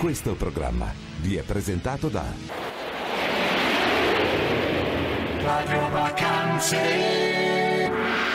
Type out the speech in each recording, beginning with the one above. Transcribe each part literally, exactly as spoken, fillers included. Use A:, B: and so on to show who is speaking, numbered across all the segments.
A: Questo programma vi è presentato da Radio Vacanze.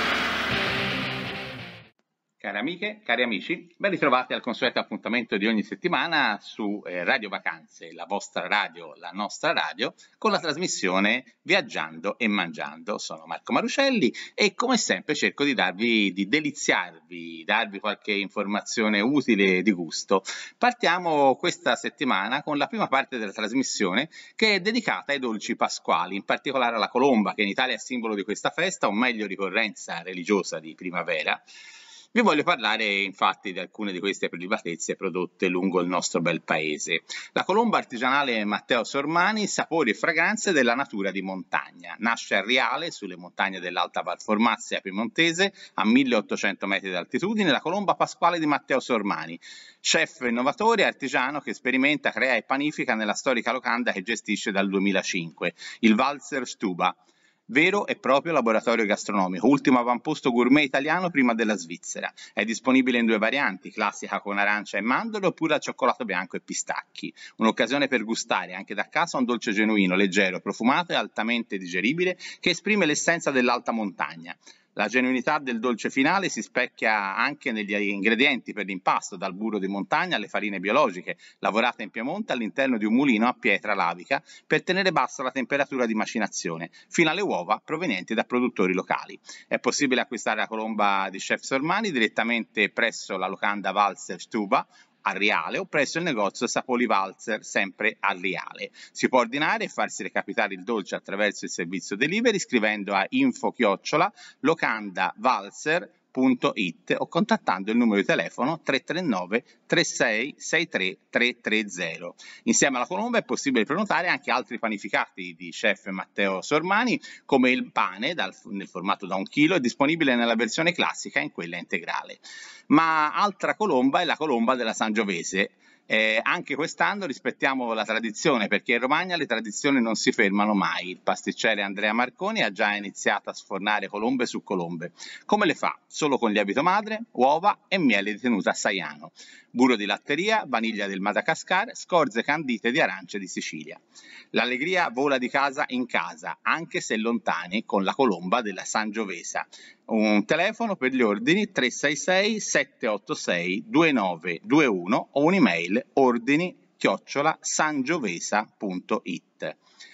B: Cari amiche, cari amici, ben ritrovati al consueto appuntamento di ogni settimana su eh, Radio Vacanze, la vostra radio, la nostra radio, con la trasmissione Viaggiando e Mangiando. Sono Marco Maruscelli e come sempre cerco di darvi, di deliziarvi, darvi qualche informazione utile e di gusto. Partiamo questa settimana con la prima parte della trasmissione che è dedicata ai dolci pasquali, in particolare alla colomba, che in Italia è simbolo di questa festa, o meglio ricorrenza religiosa di primavera. Vi voglio parlare infatti di alcune di queste prelibatezze prodotte lungo il nostro bel paese. La colomba artigianale Matteo Sormani, sapori e fragranze della natura di montagna. Nasce a Riale, sulle montagne dell'Alta Valformazia piemontese, a milleottocento metri di altitudine, la colomba pasquale di Matteo Sormani, chef innovatore e artigiano che sperimenta, crea e panifica nella storica locanda che gestisce dal duemilacinque, il Walser Stuba. Vero e proprio laboratorio gastronomico, ultimo avamposto gourmet italiano prima della Svizzera. È disponibile in due varianti, classica con arancia e mandorle oppure al cioccolato bianco e pistacchi. Un'occasione per gustare anche da casa un dolce genuino, leggero, profumato e altamente digeribile che esprime l'essenza dell'alta montagna. La genuinità del dolce finale si specchia anche negli ingredienti per l'impasto, dal burro di montagna alle farine biologiche, lavorate in Piemonte all'interno di un mulino a pietra lavica per tenere bassa la temperatura di macinazione, fino alle uova provenienti da produttori locali. È possibile acquistare la colomba di Chef Sormani direttamente presso la locanda Walser Stuba a Riale o presso il negozio Sapoli Walser, sempre a Riale. Si può ordinare e farsi recapitare il dolce attraverso il servizio delivery scrivendo a info chiocciola locandavalser punto it o contattando il numero di telefono tre tre nove tre sei sei tre tre tre zero. Insieme alla colomba è possibile prenotare anche altri panificati di chef Matteo Sormani, come il pane dal, nel formato da un chilo, è disponibile nella versione classica e in quella integrale. Ma altra colomba è la colomba della Sangiovese. Eh, anche quest'anno rispettiamo la tradizione, perché in Romagna le tradizioni non si fermano mai. Il pasticcere Andrea Marconi ha già iniziato a sfornare colombe su colombe. Come le fa? Solo con lievito madre, uova e miele di tenuta saiano, burro di latteria, vaniglia del Madagascar, scorze candite di arance di Sicilia. L'allegria vola di casa in casa, anche se lontani, con la colomba della Sangiovesa. Un telefono per gli ordini tre sei sei sette otto sei due nove due uno o un'email ordini chiocciola sangiovesa punto it.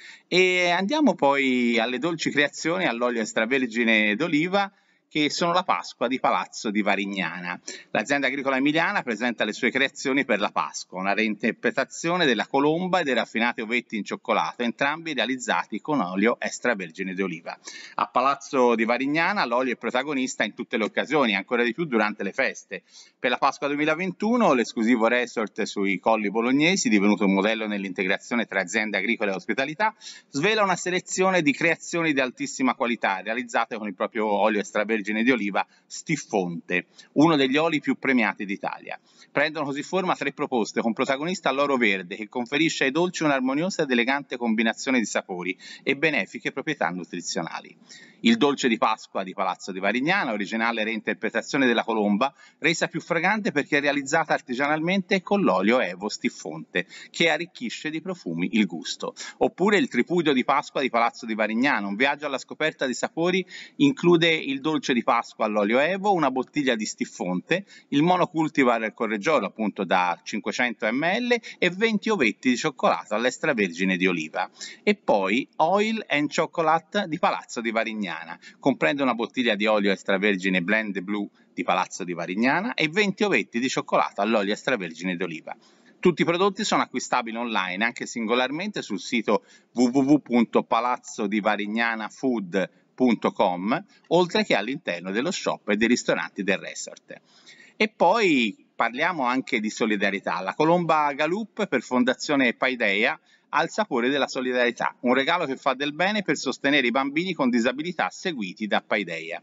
B: E andiamo poi alle dolci creazioni all'olio extravergine d'oliva, che sono la Pasqua di Palazzo di Varignana. L'azienda agricola emiliana presenta le sue creazioni per la Pasqua, una reinterpretazione della colomba e dei raffinati ovetti in cioccolato, entrambi realizzati con olio extravergine d'oliva. A Palazzo di Varignana l'olio è protagonista in tutte le occasioni, ancora di più durante le feste. Per la Pasqua duemilaventuno l'esclusivo resort sui Colli Bolognesi, divenuto un modello nell'integrazione tra aziende agricole e ospitalità, svela una selezione di creazioni di altissima qualità, realizzate con il proprio olio extravergine di oliva Stiffonte, uno degli oli più premiati d'Italia. Prendono così forma tre proposte con protagonista l'oro verde, che conferisce ai dolci un'armoniosa ed elegante combinazione di sapori e benefiche proprietà nutrizionali. Il dolce di Pasqua di Palazzo di Varignana, originale reinterpretazione della colomba, resa più fragante perché è realizzata artigianalmente con l'olio Evo Stiffonte, che arricchisce di profumi il gusto. Oppure il tripudio di Pasqua di Palazzo di Varignana, un viaggio alla scoperta di sapori, include il dolce di Pasqua all'olio Evo, una bottiglia di Stiffonte, il monocultivar al Correggiolo appunto da cinquecento millilitri e venti ovetti di cioccolato all'extravergine di oliva. E poi Oil and Chocolate di Palazzo di Varignana. Comprende una bottiglia di olio extravergine Blend Blue di Palazzo di Varignana e venti ovetti di cioccolato all'olio extravergine d'oliva. Tutti i prodotti sono acquistabili online, anche singolarmente sul sito w w w punto palazzo di varignana food punto com, oltre che all'interno dello shop e dei ristoranti del resort. E poi parliamo anche di solidarietà. La colomba Galup per Fondazione Paideia ha il sapore della solidarietà, un regalo che fa del bene per sostenere i bambini con disabilità seguiti da Paideia.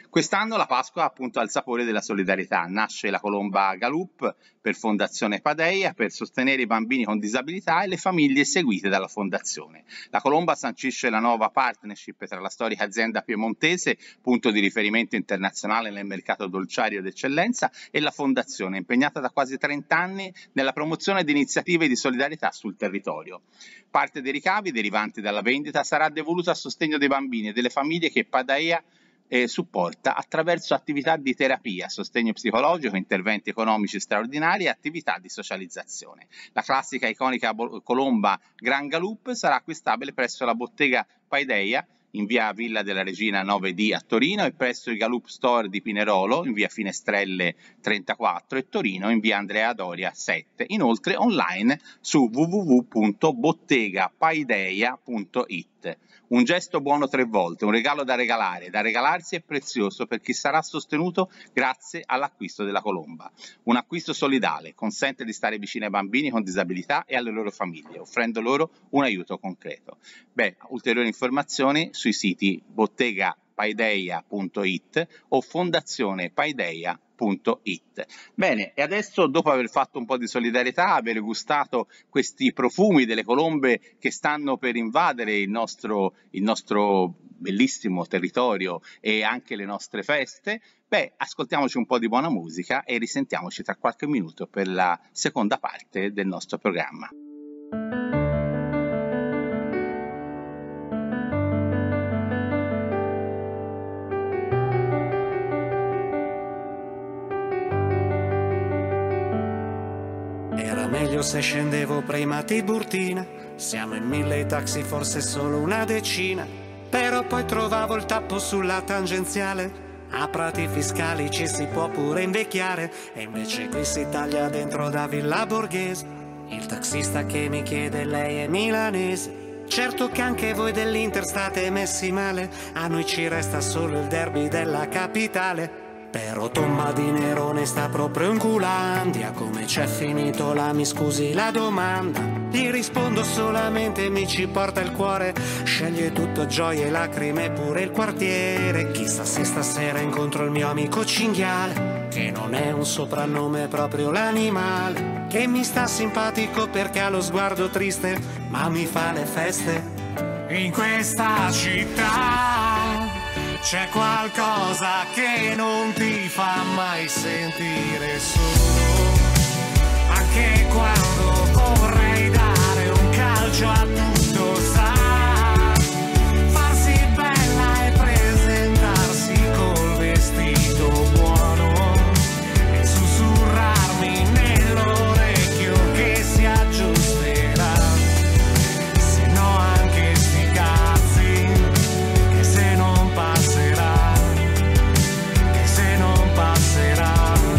B: Quest'anno la Pasqua appunto ha il sapore della solidarietà. Nasce la colomba Gallup per Fondazione Paideia per sostenere i bambini con disabilità e le famiglie seguite dalla fondazione. La colomba sancisce la nuova partnership tra la storica azienda piemontese, punto di riferimento internazionale nel mercato dolciario d'eccellenza, e la fondazione, impegnata da quasi trenta anni nella promozione di iniziative di solidarietà sul territorio. Parte dei ricavi derivanti dalla vendita sarà devoluta a sostegno dei bambini e delle famiglie che Paideia Eh, supporta attraverso attività di terapia, sostegno psicologico, interventi economici straordinari e attività di socializzazione. La classica iconica colomba Gran Gallup sarà acquistabile presso la bottega Paideia in via Villa della Regina nove D a Torino e presso il Gallup Store di Pinerolo in via Finestrelle trentaquattro e Torino in via Andrea Doria sette. Inoltre online su w w w punto bottega paideia punto it. Un gesto buono tre volte, un regalo da regalare, da regalarsi è prezioso per chi sarà sostenuto grazie all'acquisto della colomba. Un acquisto solidale consente di stare vicino ai bambini con disabilità e alle loro famiglie, offrendo loro un aiuto concreto. Beh, ulteriori informazioni sui siti bottega paideia punto it o fondazione paideia punto it. Bene, e adesso, dopo aver fatto un po' di solidarietà, aver gustato questi profumi delle colombe che stanno per invadere il nostro, il nostro bellissimo territorio e anche le nostre feste, beh, ascoltiamoci un po' di buona musica e risentiamoci tra qualche minuto per la seconda parte del nostro programma.
C: Meglio se scendevo prima Tiburtina. Siamo in mille taxi, forse solo una decina. Però poi trovavo il tappo sulla tangenziale. A Prati Fiscali ci si può pure invecchiare. E invece qui si taglia dentro da Villa Borghese. Il taxista che mi chiede lei è milanese. Certo che anche voi dell'Inter state messi male. A noi ci resta solo il derby della capitale. Però Tomma di Nerone sta proprio in Culandia. Come c'è finito là, mi scusi la domanda? Gli rispondo solamente mi ci porta il cuore. Sceglie tutto gioia e lacrime pure il quartiere. Chissà se stasera incontro il mio amico cinghiale, che non è un soprannome, è proprio l'animale. Che mi sta simpatico perché ha lo sguardo triste, ma mi fa le feste. In questa città c'è qualcosa che non ti fa mai sentire solo. Anche quando vorrei dare un calcio a tutto sta, farsi bella e presentarsi col vestito buono e sussurrarmi nell'orecchio che si aggiusterà. Se no anche sti cazzi, che se non passerà, che se non passerà.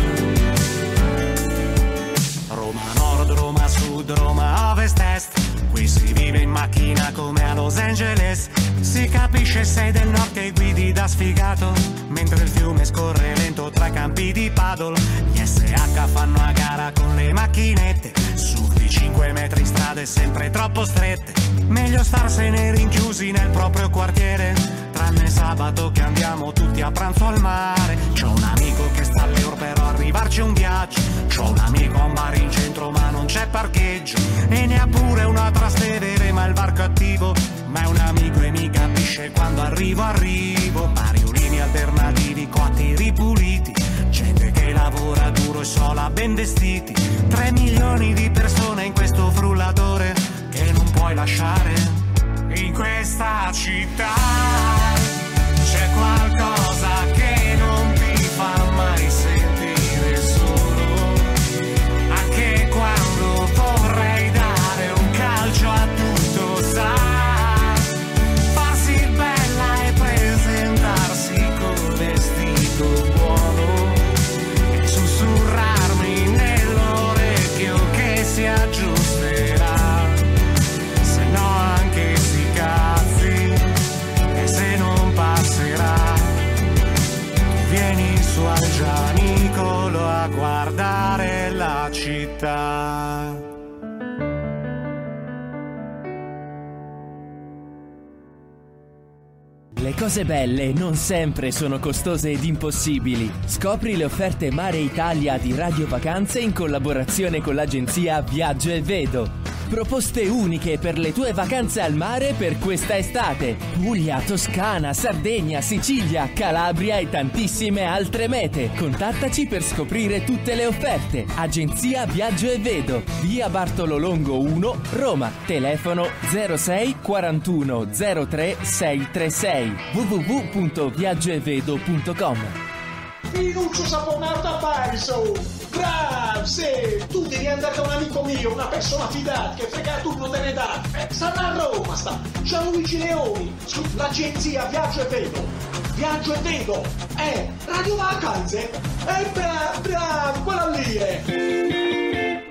C: Roma Nord, Roma Sud, Roma Ovest Est, qui si vive in macchina come a Los Angeles. Si capisce sei del nord che guidi da sfigato, mentre il fiume scorre lento tra campi di paddle. Gli S H fanno a gara con le macchinette, su di cinque metri strade sempre troppo strette. Meglio starsene rinchiusi nel proprio quartiere, tranne sabato che andiamo tutti a pranzo al mare. C'ho un amico che sta all'Eur però arrivarci un viaggio. C'ho un amico a un bar in centro ma non c'è parcheggio, e ne ha pure uno a Trastevere ma il varco è attivo. Ma è un amico e mi capisce quando arrivo arrivo. Pariolini alternativi, coatti ripuliti, gente che lavora duro e sola ben vestiti. Tre milioni di persone in questo frullatore che non puoi lasciare. In questa città c'è qualcosa che non ti fa mai sentire solo. Anche quando vorrei dare un calcio a tutto sta, farsi bella e presentarsi col vestito buono e sussurrarmi nell'orecchio che si aggiusterà. Se no anche sti cazzi, e se non passerà. Tu vieni su al Gianicolo a guardare la città.
D: Le cose belle non sempre sono costose ed impossibili. Scopri le offerte Mare Italia di Radio Vacanze in collaborazione con l'agenzia Viaggio e Vedo. Proposte uniche per le tue vacanze al mare per questa estate. Puglia, Toscana, Sardegna, Sicilia, Calabria e tantissime altre mete. Contattaci per scoprire tutte le offerte. Agenzia Viaggio e Vedo, via Bartolo Longo uno, Roma. Telefono zero sei quarantuno zero tre sei tre sei. w w w punto viaggio e vedo punto com.
E: Minuccio saponato a Bariso! Bravo, sì! Tu devi andare da un amico mio, una persona fidata, che frega tu non te ne dà! Eh, stanno a Roma, sta! Gianluigi Leoni, sull'agenzia Viaggio e Vedo! Viaggio e Vedo! Eh, Radio Vacanze! Eh, bravo, bravo, quello lì è!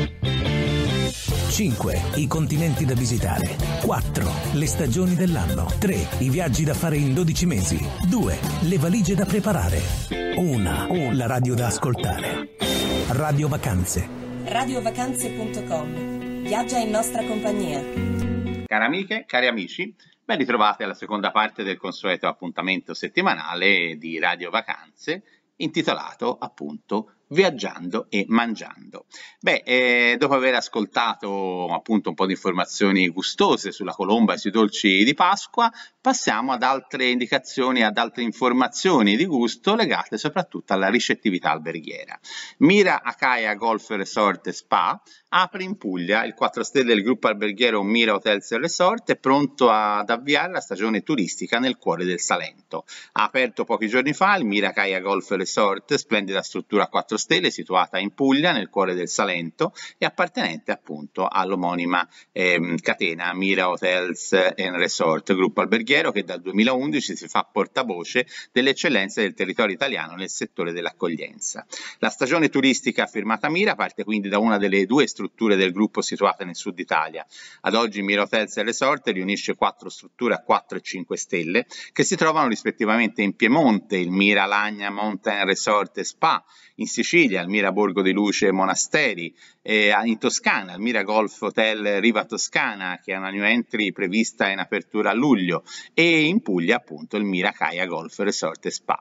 F: cinque. I continenti da visitare. quattro. Le stagioni dell'anno. tre. I viaggi da fare in dodici mesi. due. Le valigie da preparare. uno. La radio da ascoltare. Radio Vacanze.
G: radio vacanze punto com. Viaggia in nostra compagnia.
B: Cari amiche, cari amici, ben ritrovati alla seconda parte del consueto appuntamento settimanale di Radio Vacanze, intitolato appunto Viaggiando e Mangiando. Beh, eh, dopo aver ascoltato appunto un po' di informazioni gustose sulla colomba e sui dolci di Pasqua, passiamo ad altre indicazioni, ad altre informazioni di gusto legate soprattutto alla ricettività alberghiera. Mira Acaia Golf Resort e Spa apre in Puglia. Il quattro stelle del gruppo alberghiero Mira Hotels e Resort è pronto ad avviare la stagione turistica nel cuore del Salento. Ha aperto pochi giorni fa il Mira Acaia Golf Resort, splendida struttura a quattro stelle situata in Puglia nel cuore del Salento e appartenente appunto all'omonima eh, catena Mira Hotels and Resort, gruppo alberghiero che dal duemilaundici si fa portavoce delle eccellenze del territorio italiano nel settore dell'accoglienza. La stagione turistica firmata Mira parte quindi da una delle due strutture del gruppo situate nel sud Italia. Ad oggi Mira Hotels and Resort riunisce quattro strutture a quattro e cinque stelle che si trovano rispettivamente in Piemonte, il Mira Lagna Mountain Resort e Spa, in Sicilia il Mira Borgo di Luce e Monasteri, eh, in Toscana il Mira Golf Hotel Riva Toscana che ha una new entry prevista in apertura a luglio, e in Puglia appunto il Mira Acaia Golf Resort e Spa.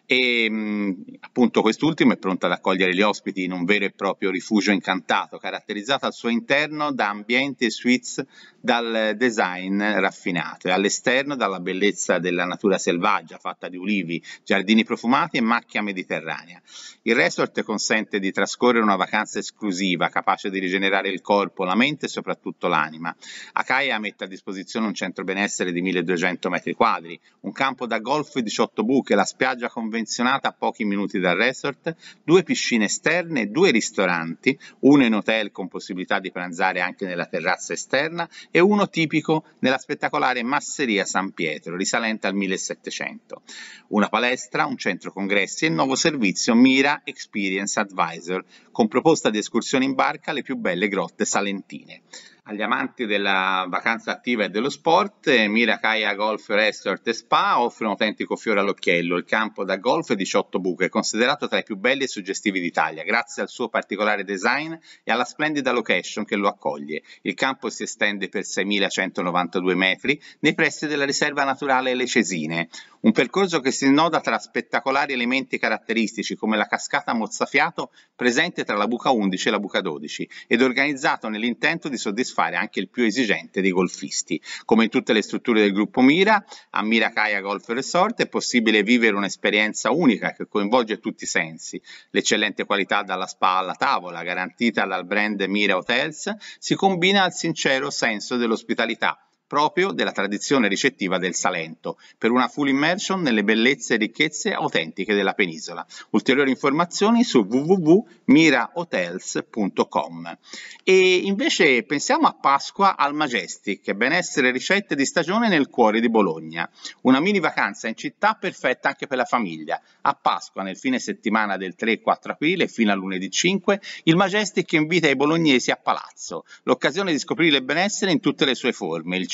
B: E mh, appunto quest'ultimo è pronto ad accogliere gli ospiti in un vero e proprio rifugio incantato, caratterizzato al suo interno da ambienti e suites dal design raffinato e all'esterno dalla bellezza della natura selvaggia fatta di ulivi, giardini profumati e macchia mediterranea. Il resort consente di trascorrere una vacanza esclusiva, capace di rigenerare il corpo, la mente e soprattutto l'anima. Acaia mette a disposizione un centro benessere di milleduecento metri quadri, un campo da golf di diciotto buche, la spiaggia convenzionata a pochi minuti dal resort, due piscine esterne e due ristoranti, uno in hotel con possibilità di pranzare anche nella terrazza esterna e uno tipico nella spettacolare Masseria San Pietro, risalente al millesettecento. Una palestra, un centro congressi e il nuovo servizio Mira Experience Advisor, con proposta di escursioni in barca alle più belle grotte salentine. Agli amanti della vacanza attiva e dello sport, Mira Acaia Golf Resort e Spa offre un autentico fiore all'occhiello. Il campo da golf diciotto buche è considerato tra i più belli e suggestivi d'Italia, grazie al suo particolare design e alla splendida location che lo accoglie. Il campo si estende per seimilacentonovantadue metri nei pressi della riserva naturale Le Cesine, un percorso che si snoda tra spettacolari elementi caratteristici come la cascata mozzafiato presente tra la buca undici e la buca dodici ed organizzato nell'intento di soddisfare anche il più esigente dei golfisti. Come in tutte le strutture del gruppo Mira, a Mira Acaia Golf Resort è possibile vivere un'esperienza unica che coinvolge tutti i sensi. L'eccellente qualità dalla spa alla tavola, garantita dal brand Mira Hotels, si combina al sincero senso dell'ospitalità, proprio della tradizione ricettiva del Salento, per una full immersion nelle bellezze e ricchezze autentiche della penisola. Ulteriori informazioni su w w w punto mira hotels punto com. E invece pensiamo a Pasqua al Majestic, benessere e ricette di stagione nel cuore di Bologna. Una mini vacanza in città perfetta anche per la famiglia. A Pasqua, nel fine settimana del tre e quattro aprile fino a lunedì cinque, il Majestic invita i bolognesi a palazzo. L'occasione di scoprire il benessere in tutte le sue forme. Il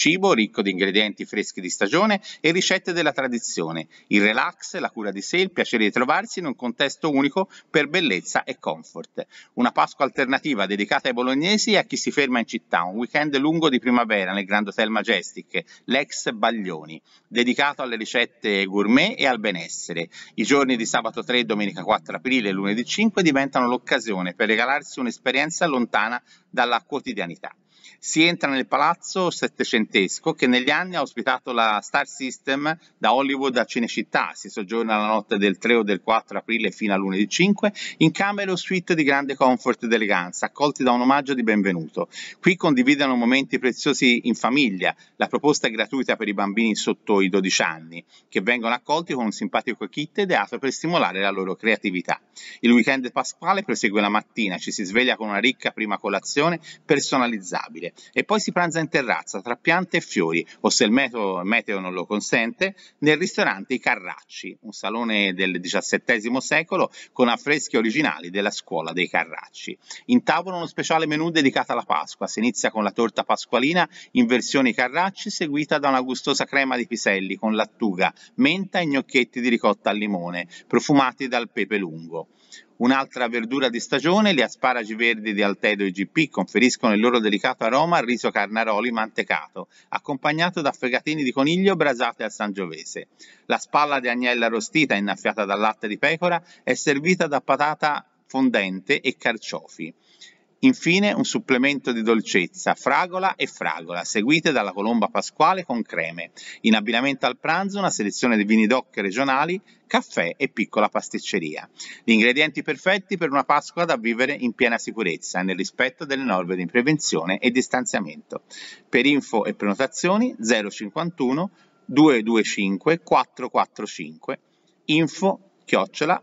B: cibo ricco di ingredienti freschi di stagione e ricette della tradizione, il relax, la cura di sé, il piacere di trovarsi in un contesto unico per bellezza e comfort. Una Pasqua alternativa dedicata ai bolognesi e a chi si ferma in città, un weekend lungo di primavera nel Grand Hotel Majestic, l'ex Baglioni, dedicato alle ricette gourmet e al benessere. I giorni di sabato tre, domenica quattro aprile e lunedì cinque diventano l'occasione per regalarsi un'esperienza lontana dalla quotidianità. Si entra nel palazzo settecentesco che negli anni ha ospitato la Star System da Hollywood a Cinecittà. Si soggiorna la notte del tre o del quattro aprile fino a lunedì cinque in camere o suite di grande comfort ed eleganza, accolti da un omaggio di benvenuto. Qui condividono momenti preziosi in famiglia. La proposta è gratuita per i bambini sotto i dodici anni, che vengono accolti con un simpatico kit ideato per stimolare la loro creatività. Il weekend pasquale prosegue la mattina, ci si sveglia con una ricca prima colazione personalizzabile. E poi si pranza in terrazza tra piante e fiori, o se il meteo, il meteo non lo consente, nel ristorante I Carracci, un salone del diciassettesimo secolo con affreschi originali della scuola dei Carracci. In tavola uno speciale menù dedicato alla Pasqua. Si inizia con la torta pasqualina in versione I Carracci, seguita da una gustosa crema di piselli con lattuga, menta e gnocchetti di ricotta al limone, profumati dal pepe lungo. Un'altra verdura di stagione, gli asparagi verdi di Altedo I G P conferiscono il loro delicato aroma al riso carnaroli mantecato, accompagnato da fegatini di coniglio brasate al sangiovese. La spalla di agnella arrostita innaffiata dal latte di pecora è servita da patata fondente e carciofi. Infine un supplemento di dolcezza, fragola e fragola, seguite dalla colomba pasquale con creme. In abbinamento al pranzo una selezione di vini DOC regionali, caffè e piccola pasticceria. Gli ingredienti perfetti per una Pasqua da vivere in piena sicurezza e nel rispetto delle norme di prevenzione e distanziamento. Per info e prenotazioni zero cinquantuno duecentoventicinque quattrocentoquarantacinque, info chiocciola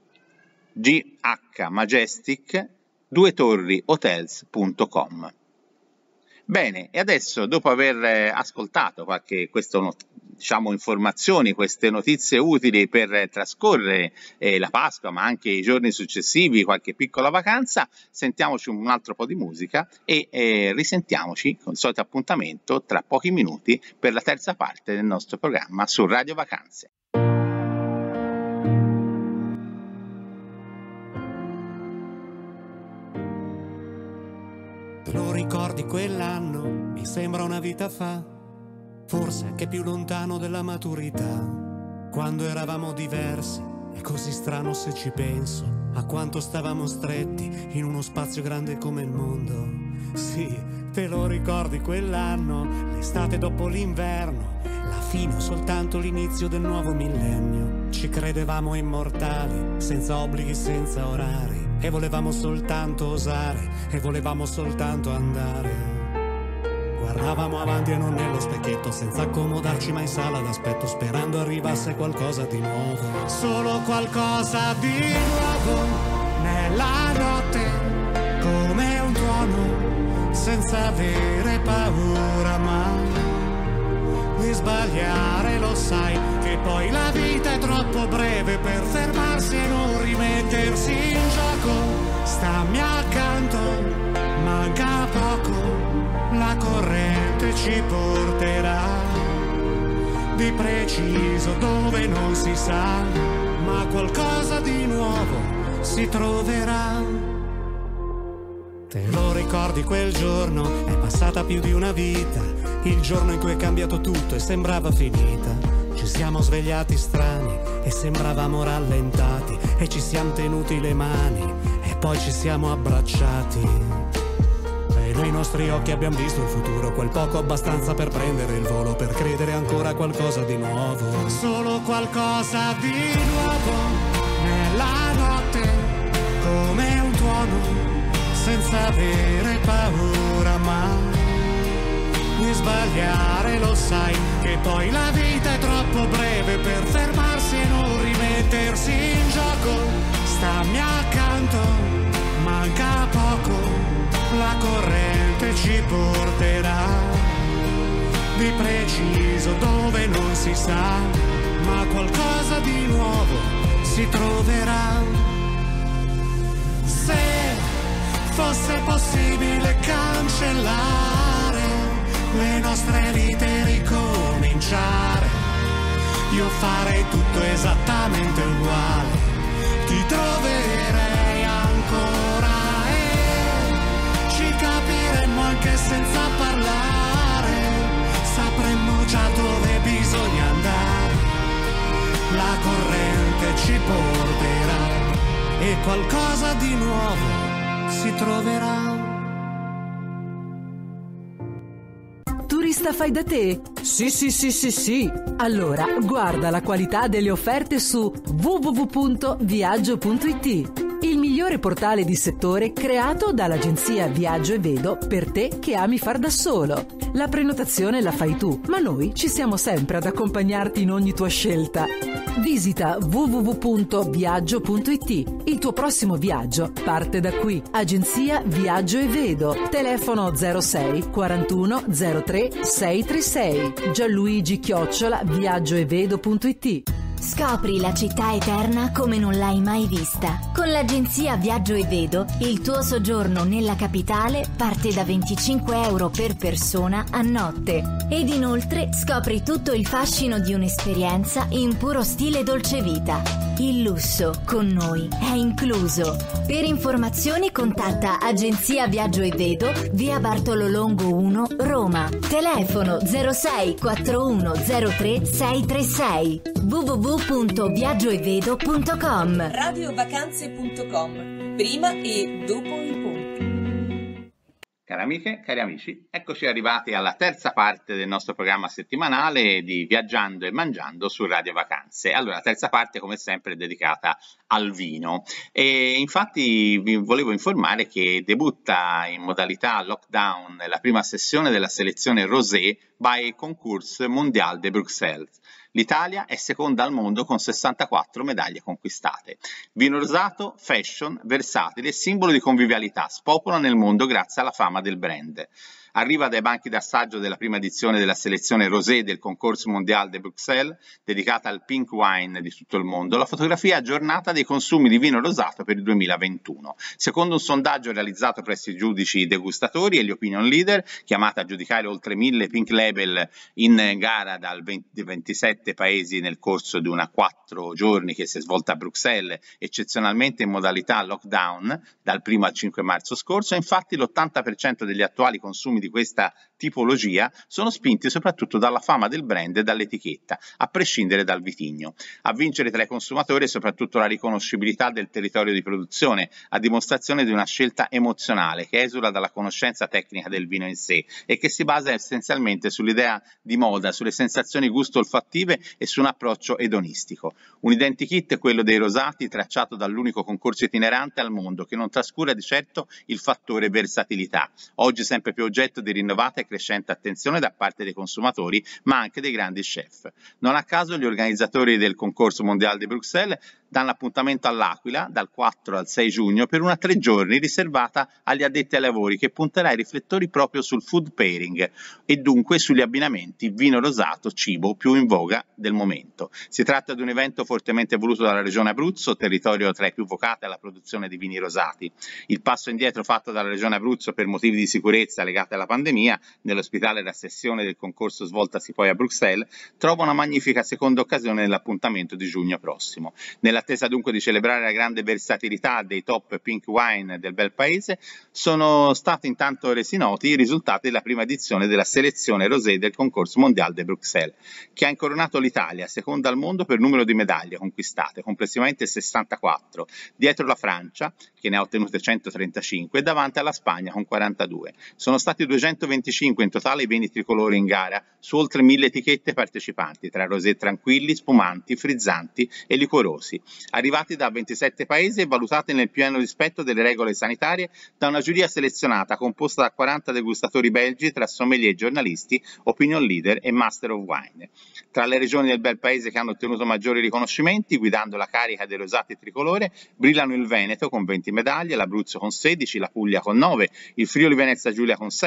B: G H Majestic due torri hotels punto com. Bene, e adesso, dopo aver ascoltato qualche questo, diciamo, informazioni, queste notizie utili per trascorrere eh, la Pasqua, ma anche i giorni successivi, qualche piccola vacanza, sentiamoci un altro po' di musica e eh, risentiamoci con il solito appuntamento tra pochi minuti per la terza parte del nostro programma su Radio Vacanze.
C: Te lo ricordi quell'anno? Mi sembra una vita fa, forse anche più lontano della maturità. Quando eravamo diversi, è così strano se ci penso, a quanto stavamo stretti in uno spazio grande come il mondo. Sì, te lo ricordi quell'anno? L'estate dopo l'inverno, la fine o soltanto l'inizio del nuovo millennio. Ci credevamo immortali, senza obblighi, senza orari, e volevamo soltanto osare, e volevamo soltanto andare. Guardavamo avanti e non nello specchietto, senza accomodarci mai in sala d'aspetto, sperando arrivasse qualcosa di nuovo. Solo qualcosa di nuovo nella notte, come un tuono, senza avere paura mai di sbagliare. Lo sai che poi la vita è troppo breve per fermarsi e non rimettersi in gioco. Stammi accanto, manca poco, la corrente ci porterà di preciso dove non si sa, ma qualcosa di nuovo si troverà. Te lo ricordi quel giorno? È passata più di una vita, il giorno in cui è cambiato tutto e sembrava finita. Ci siamo svegliati strani e sembravamo rallentati, e ci siamo tenuti le mani e poi ci siamo abbracciati. E nei nostri occhi abbiamo visto il futuro, quel poco abbastanza per prendere il volo, per credere ancora a qualcosa di nuovo. Solo qualcosa di nuovo nella notte, come un tuono, senza avere paura mai di sbagliare. Lo sai che poi la vita è troppo breve per fermarsi e non rimettersi in gioco. Stammi accanto, manca poco, la corrente ci porterà di preciso dove non si sa, ma qualcosa di nuovo si troverà. Se fosse possibile cancellare le nostre vite io farei tutto esattamente uguale, ti troverei ancora e ci capiremmo anche senza parlare, sapremmo già dove bisogna andare, la corrente ci porterà e qualcosa di nuovo si troverà.
H: Turista fai da te? Sì, sì, sì, sì, sì. Allora, guarda la qualità delle offerte su w w w punto viaggio punto i t, il migliore portale di settore creato dall'agenzia Viaggio e Vedo per te che ami far da solo. La prenotazione la fai tu, ma noi ci siamo sempre ad accompagnarti in ogni tua scelta. Visita w w w punto viaggio punto i t. Il tuo prossimo viaggio parte da qui. Agenzia Viaggio e Vedo. Telefono zero sei quarantuno zero tre sei tre sei. Gianluigi chiocciola viaggioevedo punto i t.
I: Scopri la città eterna come non l'hai mai vista. Con l'agenzia Viaggio e Vedo, il tuo soggiorno nella capitale parte da venticinque euro per persona a notte. Ed inoltre scopri tutto il fascino di un'esperienza in puro stile dolce vita. Il lusso con noi è incluso. Per informazioni contatta Agenzia Viaggio e Vedo, via Bartolo Longo uno, Roma. Telefono zero sei quarantuno zero tre sei tre sei. w w w punto viaggio e vedo punto com.
G: radiovacanze punto com. Prima e dopo il ponte.
B: Cari amiche, cari amici, eccoci arrivati alla terza parte del nostro programma settimanale di Viaggiando e Mangiando su Radio Vacanze. Allora, la terza parte, come sempre, è dedicata al vino e infatti vi volevo informare che debutta in modalità lockdown la prima sessione della selezione Rosé by Concours Mondial de Bruxelles. L'Italia è seconda al mondo con sessantaquattro medaglie conquistate. Vino rosato, fashion, versatile e simbolo di convivialità, spopola nel mondo grazie alla fama del brand. Arriva dai banchi d'assaggio della prima edizione della selezione Rosé del Concours Mondial de Bruxelles, dedicata al pink wine di tutto il mondo, la fotografia aggiornata dei consumi di vino rosato per il duemilaventuno. Secondo un sondaggio realizzato presso i giudici degustatori e gli opinion leader, chiamata a giudicare oltre mille pink label in gara dal venti, ventisette paesi nel corso di una quattro giorni che si è svolta a Bruxelles, eccezionalmente in modalità lockdown dal primo al cinque marzo scorso, infatti l'ottanta per cento degli attuali consumi di questa tipologia sono spinti soprattutto dalla fama del brand e dall'etichetta, a prescindere dal vitigno. A vincere tra i consumatori è soprattutto la riconoscibilità del territorio di produzione, a dimostrazione di una scelta emozionale che esula dalla conoscenza tecnica del vino in sé e che si basa essenzialmente sull'idea di moda, sulle sensazioni gusto-olfattive e su un approccio edonistico. Un identikit è quello dei rosati, tracciato dall'unico concorso itinerante al mondo che non trascura di certo il fattore versatilità, oggi sempre più oggetto di rinnovata e crescente attenzione da parte dei consumatori, ma anche dei grandi chef. Non a caso gli organizzatori del Concorso Mondiale di Bruxelles danno appuntamento all'Aquila dal quattro al sei giugno per una tre giorni riservata agli addetti ai lavori che punterà i riflettori proprio sul food pairing e dunque sugli abbinamenti vino rosato cibo più in voga del momento. Si tratta di un evento fortemente voluto dalla regione Abruzzo, territorio tra i più vocati alla produzione di vini rosati. Il passo indietro fatto dalla regione Abruzzo per motivi di sicurezza legati alla pandemia nell'ospitale la sessione del concorso svoltasi poi a Bruxelles trova una magnifica seconda occasione nell'appuntamento di giugno prossimo. Nell'attesa dunque di celebrare la grande versatilità dei top pink wine del bel paese, sono stati intanto resi noti i risultati della prima edizione della selezione Rosé del Concorso Mondial de Bruxelles, che ha incoronato l'Italia, seconda al mondo per numero di medaglie conquistate, complessivamente sessantaquattro, dietro la Francia, che ne ha ottenute centotrentacinque, e davanti alla Spagna con quarantadue. Sono stati duecentoventicinque in totale i vini tricolori in gara, su oltre mille etichette partecipanti, tra rosé tranquilli, spumanti, frizzanti e liquorosi, arrivati da ventisette paesi e valutati nel pieno rispetto delle regole sanitarie da una giuria selezionata composta da quaranta degustatori belgi tra sommelier, giornalisti, opinion leader e master of wine. Tra le regioni del bel paese che hanno ottenuto maggiori riconoscimenti, guidando la carica dei rosati tricolore, brillano il Veneto con venti medaglie, l'Abruzzo con sedici, la Puglia con nove, il Friuli Venezia Giulia con sei.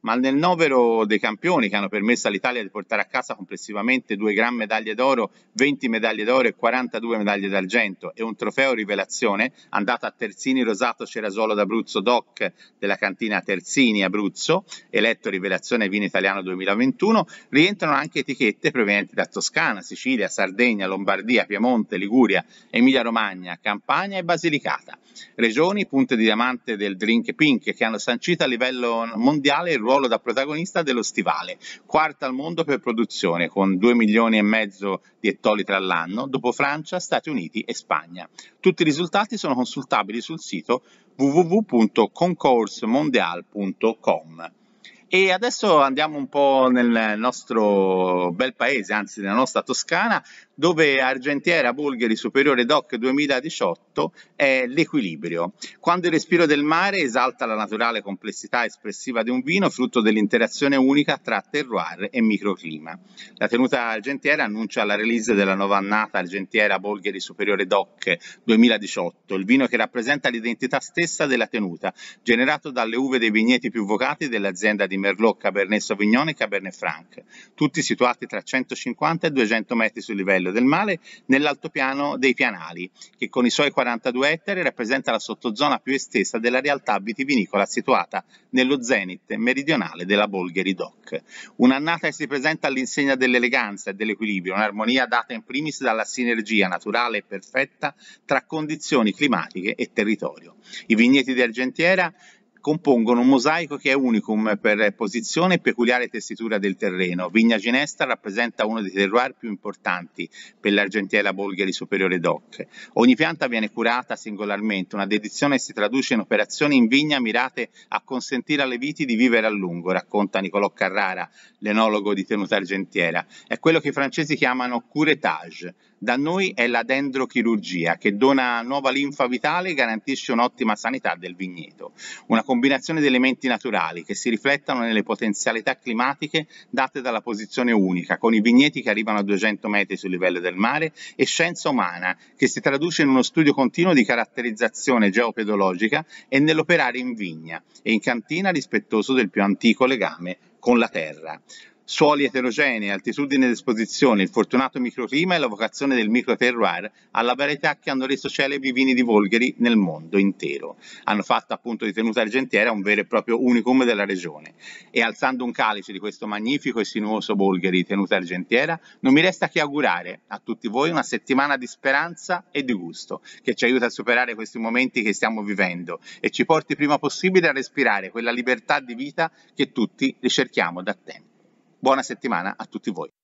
B: ma nel novero dei campioni che hanno permesso all'Italia di portare a casa complessivamente due gran medaglie d'oro, venti medaglie d'oro e quarantadue medaglie d'argento e un trofeo rivelazione andato a Terzini Rosato Cerasuolo d'Abruzzo Doc della cantina Terzini Abruzzo, eletto rivelazione vino italiano duemilaventuno, rientrano anche etichette provenienti da Toscana, Sicilia, Sardegna, Lombardia, Piemonte, Liguria, Emilia-Romagna, Campania e Basilicata. Regioni punte di diamante del Drink Pink che hanno sancito a livello mondiale il ruolo da protagonista dello stivale, quarta al mondo per produzione con due milioni e mezzo di ettolitri all'anno, dopo Francia, Stati Uniti e Spagna. Tutti i risultati sono consultabili sul sito w w w punto concours mondial punto com. E adesso andiamo un po' nel nostro bel paese, anzi nella nostra Toscana, dove Argentiera Bolgheri Superiore Doc duemiladiciotto è l'equilibrio. Quando il respiro del mare esalta la naturale complessità espressiva di un vino, frutto dell'interazione unica tra terroir e microclima. La tenuta Argentiera annuncia la release della nuova annata Argentiera Bolgheri Superiore Doc duemiladiciotto, il vino che rappresenta l'identità stessa della tenuta, generato dalle uve dei vigneti più vocati dell'azienda di Merlot, Cabernet Sauvignon e Cabernet Franc, tutti situati tra centocinquanta e duecento metri sul livello del mare nell'altopiano dei Pianali, che con i suoi quarantadue ettari rappresenta la sottozona più estesa della realtà vitivinicola situata nello zenit meridionale della Bolgheri Doc. Un'annata che si presenta all'insegna dell'eleganza e dell'equilibrio, un'armonia data in primis dalla sinergia naturale e perfetta tra condizioni climatiche e territorio. I vigneti di Argentiera compongono un mosaico che è unicum per posizione e peculiare tessitura del terreno. Vigna Ginesta rappresenta uno dei terroir più importanti per l'Argentiera Bolgheri Superiore Doc. Ogni pianta viene curata singolarmente, una dedizione si traduce in operazioni in vigna mirate a consentire alle viti di vivere a lungo, racconta Nicolò Carrara, l'enologo di tenuta Argentiera. È quello che i francesi chiamano curettage. Da noi è la dendrochirurgia, che dona nuova linfa vitale e garantisce un'ottima sanità del vigneto. Una combinazione di elementi naturali che si riflettono nelle potenzialità climatiche date dalla posizione unica, con i vigneti che arrivano a duecento metri sul livello del mare, e scienza umana che si traduce in uno studio continuo di caratterizzazione geopedologica e nell'operare in vigna e in cantina rispettoso del più antico legame con la terra. Suoli eterogenei, altitudine d'esposizione, il fortunato microclima e la vocazione del microterroir alla varietà che hanno reso celebri i vini di Bolgheri nel mondo intero. Hanno fatto appunto di tenuta Argentiera un vero e proprio unicum della regione. E alzando un calice di questo magnifico e sinuoso Bolgheri di tenuta Argentiera, non mi resta che augurare a tutti voi una settimana di speranza e di gusto, che ci aiuta a superare questi momenti che stiamo vivendo e ci porti prima possibile a respirare quella libertà di vita che tutti ricerchiamo da tempo. Buona settimana a tutti voi.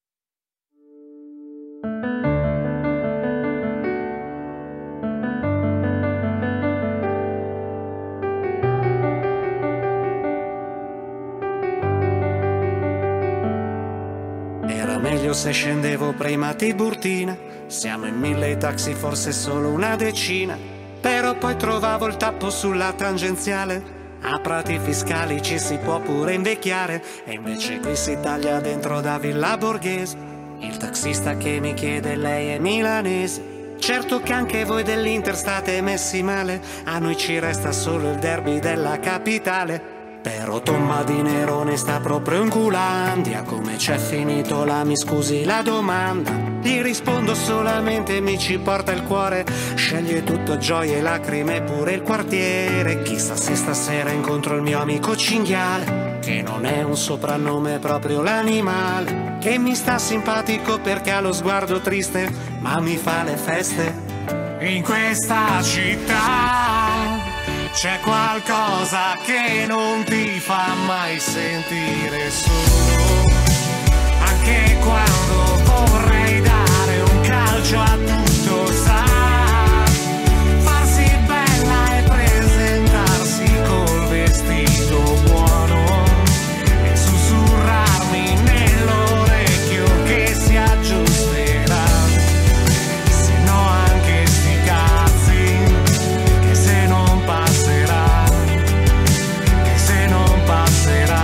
C: Era meglio se scendevo prima a Tiburtina, siamo in mille taxi, forse solo una decina, però poi trovavo il tappo sulla tangenziale. A prati fiscali ci si può pure invecchiare, e invece qui si taglia dentro da Villa Borghese. Il taxista che mi chiede lei è milanese. Certo che anche voi dell'Inter state messi male, a noi ci resta solo il derby della capitale. Però Tomma di Nerone sta proprio in Culandia, come c'è finito là, mi scusi la domanda. Gli rispondo solamente mi ci porta il cuore, sceglie tutto gioie e lacrime pure il quartiere. Chissà se stasera incontro il mio amico cinghiale, che non è un soprannome, è proprio l'animale, che mi sta simpatico perché ha lo sguardo triste, ma mi fa le feste. In questa città c'è qualcosa che non ti fa mai sentire solo, anche quando vorrei dare un calcio a tutto sa, farsi bella e presentarsi col vestito buono e sussurrarmi nell'orecchio che si aggiusterà, se no anche sti cazzi, che se non passerà, che se non passerà.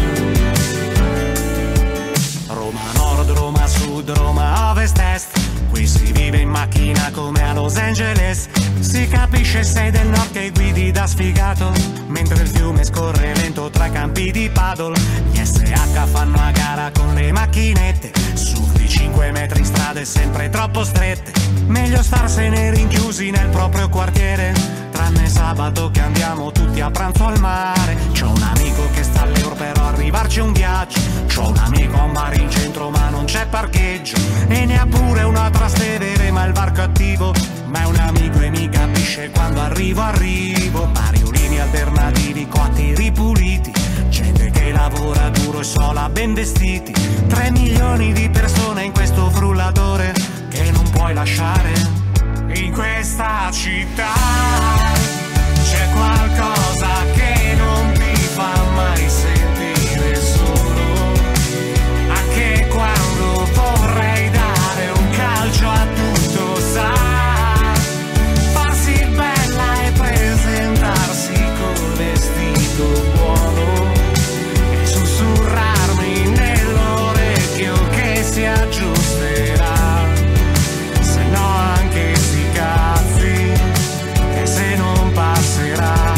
C: Roma Nord, Roma Sud, Roma Ovest Est, qui si vive in macchina come a Los Angeles. Si capisce sei del nord che guidi da sfigato, mentre il fiume scorre lento tra campi di di paddle. Gli S H fanno a gara con le macchinette, su di cinque metri in strade sempre troppo strette. Meglio starsene rinchiusi nel proprio quartiere, tranne sabato che andiamo tutti a pranzo al mare. C'ho un amico che sta all'euro per arrivarci un viaggio, c'ho un amico a un bar in centro ma non c'è parcheggio, e ne ha pure una a Trastevere ma il varco è attivo. Ma è un amico e mi capisce quando arrivo arrivo. Pariolini alternativi, coatti ripuliti, gente che lavora duro e sola ben vestiti. Tre milioni di persone in questo frullatore che non puoi lasciare. In questa città c'è qualcosa che non ti fa mai sentire solo, anche quando vorrei dare un calcio a tutto, sa, farsi bella e presentarsi col vestito buono e sussurrarmi nell'orecchio che si aggiusterà. Se no anche sti cazzi, che se non passerà,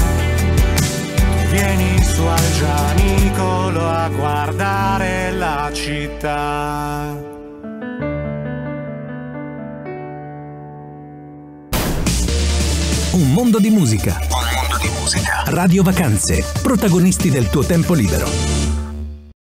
C: vieni su al Gianicolo a guardare la città.
F: Un mondo di musica. Un mondo di musica. Radio Vacanze, protagonisti del tuo tempo libero.